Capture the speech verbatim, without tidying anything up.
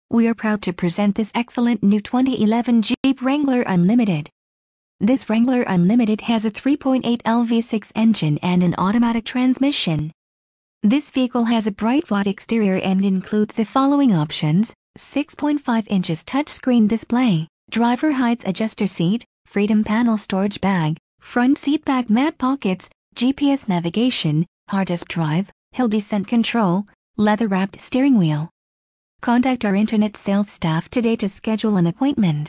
We are proud to present this excellent new twenty eleven Jeep Wrangler Unlimited. This Wrangler Unlimited has a three point eight liter V six engine and an automatic transmission. This vehicle has a bright white exterior and includes the following options: six point five inches touchscreen display, driver height adjuster seat, freedom panel storage bag, front seat back mat pockets, G P S navigation, hard disk drive, hill descent control, leather-wrapped steering wheel. Contact our internet sales staff today to schedule an appointment.